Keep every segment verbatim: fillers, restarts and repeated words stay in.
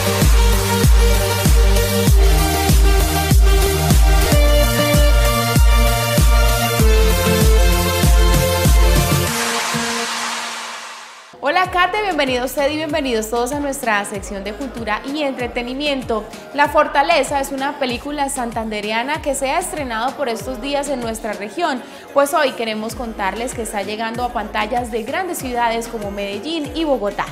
Hola Kate, bienvenido usted y bienvenidos todos a nuestra sección de cultura y entretenimiento. La Fortaleza es una película santandereana que se ha estrenado por estos días en nuestra región, pues hoy queremos contarles que está llegando a pantallas de grandes ciudades como Medellín y Bogotá.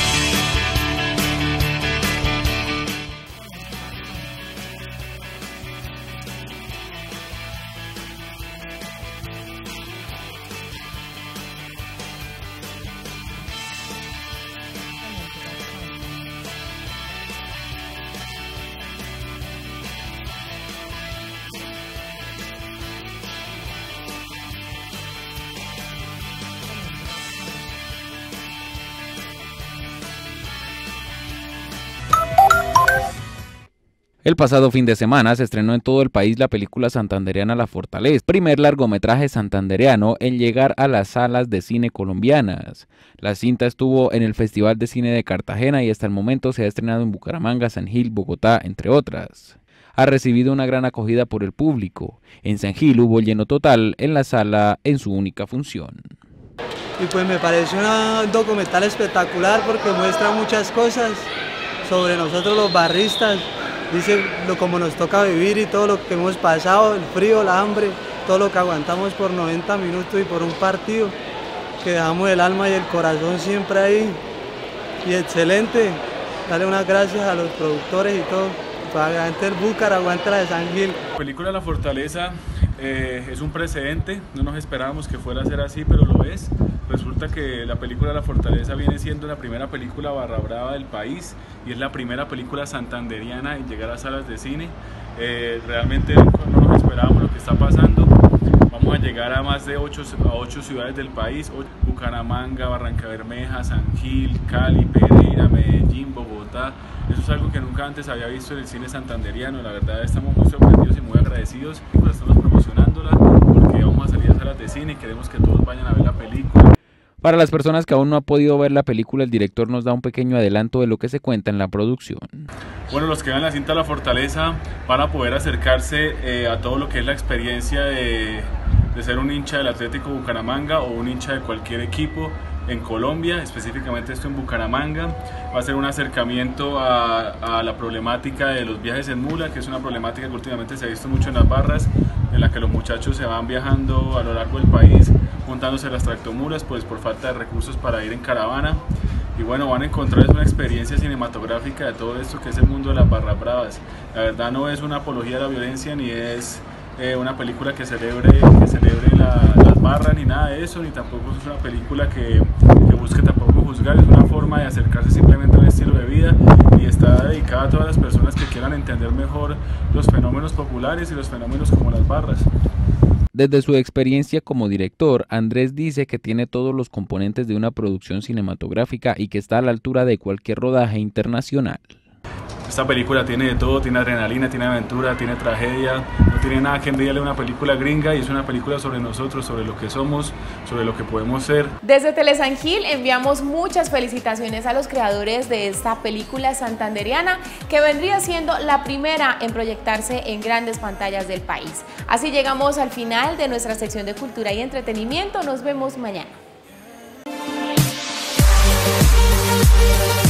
El pasado fin de semana se estrenó en todo el país la película santandereana La Fortaleza, primer largometraje santandereano en llegar a las salas de cine colombianas. La cinta estuvo en el Festival de Cine de Cartagena y hasta el momento se ha estrenado en Bucaramanga, San Gil, Bogotá, entre otras. Ha recibido una gran acogida por el público. En San Gil hubo lleno total en la sala en su única función. Y pues me pareció un documental espectacular porque muestra muchas cosas sobre nosotros los barristas. Dice lo como nos toca vivir y todo lo que hemos pasado, el frío, la hambre, todo lo que aguantamos por noventa minutos y por un partido, que dejamos el alma y el corazón siempre ahí. Y excelente, darle unas gracias a los productores y todo. Aguante el Búcar, aguante la de San Gil. La película La Fortaleza eh, es un precedente, no nos esperábamos que fuera a ser así, pero lo es. Resulta que la película La Fortaleza viene siendo la primera película barra brava del país y es la primera película santandereana en llegar a salas de cine. Eh, realmente no nos esperábamos lo que está pasando. Vamos a llegar a más de ocho, a ocho ciudades del país: Bucaramanga, Barrancabermeja, San Gil, Cali, Pereira, Medellín, Bogotá. Eso es algo que nunca antes había visto en el cine santandereano. La verdad estamos muy sorprendidos y muy agradecidos. Estamos promocionándola porque vamos a salir a salas de cine y queremos que todos vayan a ver la película. Para las personas que aún no han podido ver la película, el director nos da un pequeño adelanto de lo que se cuenta en la producción. Bueno, los que vean la cinta La Fortaleza van a poder acercarse eh, a todo lo que es la experiencia de, de ser un hincha del Atlético Bucaramanga o un hincha de cualquier equipo en Colombia, específicamente esto en Bucaramanga. Va a ser un acercamiento a, a la problemática de los viajes en mula, que es una problemática que últimamente se ha visto mucho en las barras, en la que los muchachos se van viajando a lo largo del país, montándose las tractomulas, pues por falta de recursos para ir en caravana. Y bueno, van a encontrar una experiencia cinematográfica de todo esto que es el mundo de las barras bravas. La verdad no es una apología de la violencia, ni es eh, una película que celebre, que celebre la, las barras, ni nada de eso, ni tampoco es una película que, que busque tampoco juzgar. Es una forma de acercarse simplemente a un estilo de vida y está dedicada a todas las personas que quieran entender mejor los fenómenos populares y los fenómenos como las barras. Desde su experiencia como director, Andrés dice que tiene todos los componentes de una producción cinematográfica y que está a la altura de cualquier rodaje internacional. Esta película tiene de todo, tiene adrenalina, tiene aventura, tiene tragedia, no tiene nada que envidiarle a una película gringa y es una película sobre nosotros, sobre lo que somos, sobre lo que podemos ser. Desde Telesan Gil enviamos muchas felicitaciones a los creadores de esta película santandereana que vendría siendo la primera en proyectarse en grandes pantallas del país. Así llegamos al final de nuestra sección de cultura y entretenimiento. Nos vemos mañana.